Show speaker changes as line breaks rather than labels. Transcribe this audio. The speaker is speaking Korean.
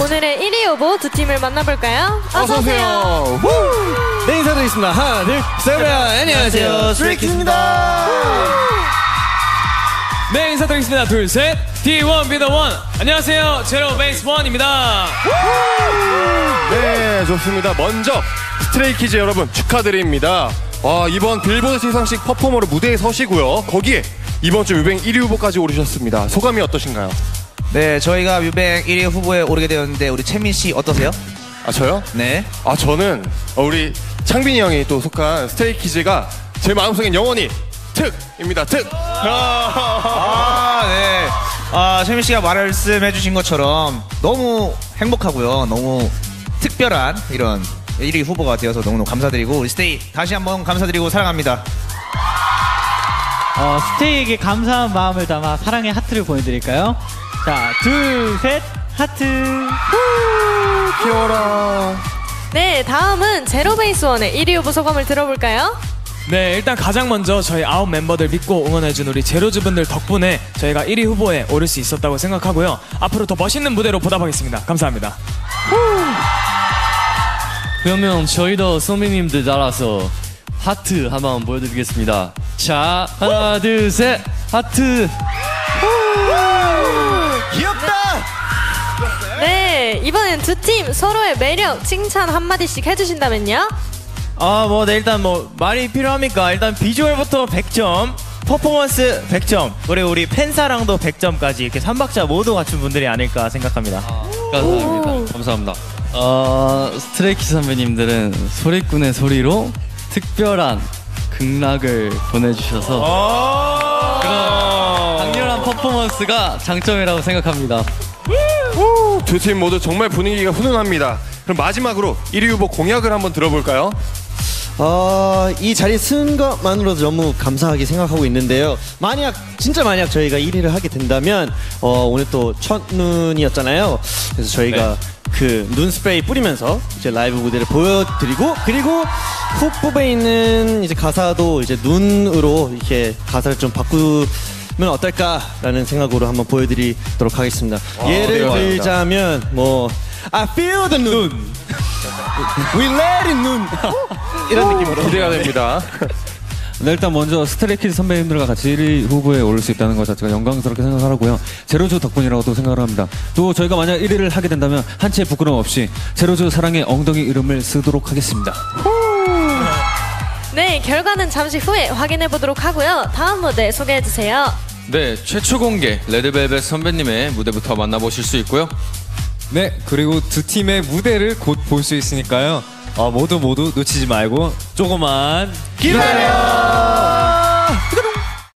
오늘의 1위 후보 두 팀을 만나볼까요?
어서오세요.
네, 인사드리겠습니다. 하나, 둘, 셋. 안녕하세요. 스트레이키즈입니다.
네, 인사드리겠습니다. 둘, 셋. D1 be the one. 안녕하세요. 제로 베이스 원입니다.
네, 좋습니다. 먼저 스트레이키즈 여러분 축하드립니다. 이번 빌보드 시상식 퍼포머로 무대에 서시고요. 거기에 이번 주 뮤뱅 1위 후보까지 오르셨습니다. 소감이 어떠신가요?
네, 저희가 뮤뱅 1위 후보에 오르게 되었는데 우리 채민 씨 어떠세요?
저요?
네.
저는 우리 창빈이 형이 또 속한 스트레이키즈가 제 마음속엔 영원히 특입니다. 특.
네. 채민 씨가 말씀해 주신 것처럼 너무 행복하고요. 너무 특별한 이런 1위 후보가 되어서 너무너무 감사드리고 우리 스테이 다시 한번 감사드리고 사랑합니다.
스테이에게 감사한 마음을 담아 사랑의 하트를 보내드릴까요? 자, 둘, 셋, 하트.
귀여워라.
네, 다음은 제로베이스원의 1위 후보 소감을 들어볼까요?
네, 일단 가장 먼저 저희 9 멤버들 믿고 응원해준 우리 제로즈분들 덕분에 저희가 1위 후보에 오를 수 있었다고 생각하고요. 앞으로 더 멋있는 무대로 보답하겠습니다. 감사합니다.
그러면 저희도 선배님들 따라서 하트 한번 보여드리겠습니다. 자, 하나, 둘, 셋, 하트.
귀엽다.
네, 이번엔 두 팀 서로의 매력 칭찬 한마디씩 해주신다면요?
네, 일단 말이 필요합니까? 일단 비주얼부터 100점, 퍼포먼스 100점, 그리고 우리 팬사랑도 100점까지 이렇게 3박자 모두 갖춘 분들이 아닐까 생각합니다.
감사합니다. 감사합니다. 스트레이키즈 선배님들은 소리꾼의 소리로 특별한 극락을 보내주셔서 그런 강렬한 퍼포먼스가 장점이라고 생각합니다.
두 팀 모두 정말 분위기가 훈훈합니다. 그럼 마지막으로 1위 후보 공약을 한번 들어볼까요?
이 자리에 쓴 것만으로도 너무 감사하게 생각하고 있는데요. 진짜 만약 저희가 1위를 하게 된다면 오늘 또 첫눈이었잖아요. 그래서 저희가 그 눈 스프레이 뿌리면서 이제 라이브 무대를 보여드리고 그리고 후보에 있는 이제 가사도 이제 눈으로 이렇게 가사를 좀 바꾸면 어떨까라는 생각으로 한번 보여드리도록 하겠습니다. 예를 들자면 I feel the 눈, we let it 눈 이런 느낌으로
기대가 됩니다.
네, 일단 먼저 스트레이키즈 선배님들과 같이 1위 후보에 오를 수 있다는 것 자체가 영광스럽게 생각하고요. 제로즈 덕분이라고도 생각을 합니다. 또 저희가 만약 1위를 하게 된다면 한치의 부끄럼 없이 제로즈 사랑의 엉덩이 이름을 쓰도록 하겠습니다.
네, 결과는 잠시 후에 확인해 보도록 하고요. 다음 무대 소개해 주세요.
네, 최초 공개 레드벨벳 선배님의 무대부터 만나보실 수 있고요.
네, 그리고 두 팀의 무대를 곧 볼 수 있으니까요. 모두 놓치지 말고 조금만
기다려!